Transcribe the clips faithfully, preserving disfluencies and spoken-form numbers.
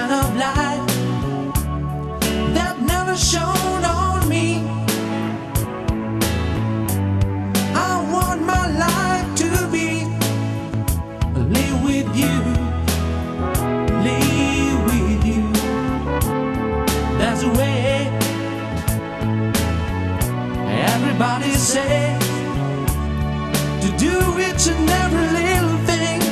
kind of light that never shone on me. I want my life to be live with you, live with you. That's the way everybody say, to do each and every little thing.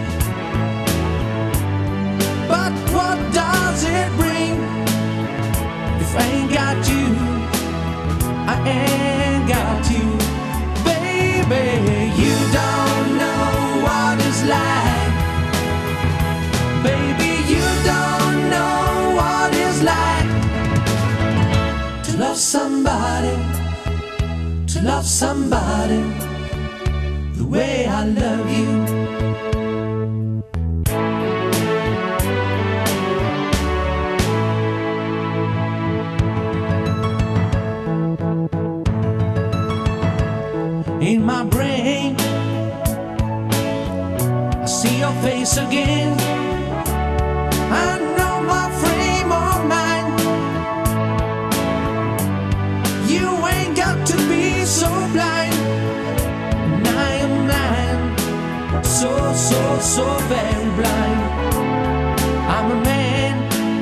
But what does it bring if I ain't got you? I ain't got you, baby. You don't know what it's like, baby. You don't know what it's like to love somebody, to love somebody the way I love you. In my brain, I see your face again. I know my frame of mind. You ain't got to be so blind. And I am blind, so, so, so very blind. I'm a man,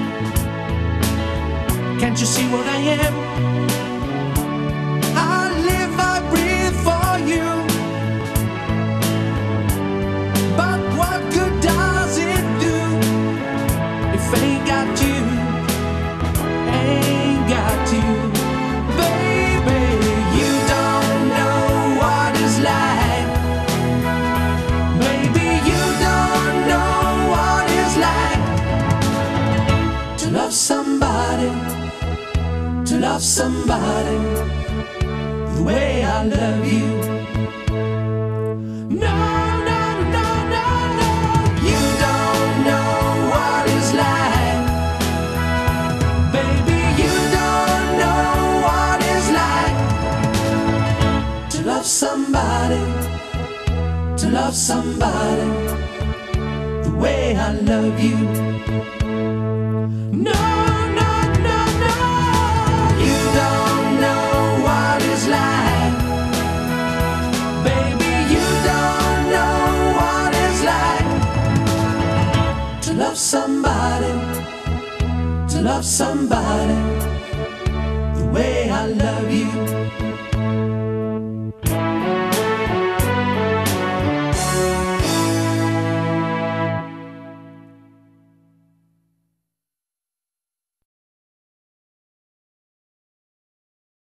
can't you see what I am? I live, I breathe for you. But what good does it do if I ain't got you, ain't got you, baby? You don't know what it's like, baby. You don't know what it's like to love somebody, to love somebody the way I love you. No, no, no, no, no. You don't know what it's like, baby. You don't know what it's like to love somebody, to love somebody the way I love you. No, no, no, no. You don't know what it's like, baby. You don't know what it's like to love somebody, to love somebody the way I love you.